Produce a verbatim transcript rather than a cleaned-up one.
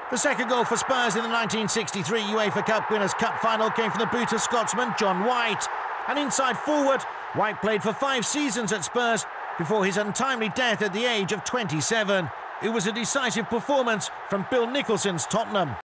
The second goal for Spurs in the nineteen sixty-three UEFA Cup Winners' Cup final came from the boot of Scotsman John White. An inside forward, White played for five seasons at Spurs before his untimely death at the age of twenty-seven. It was a decisive performance from Bill Nicholson's Tottenham.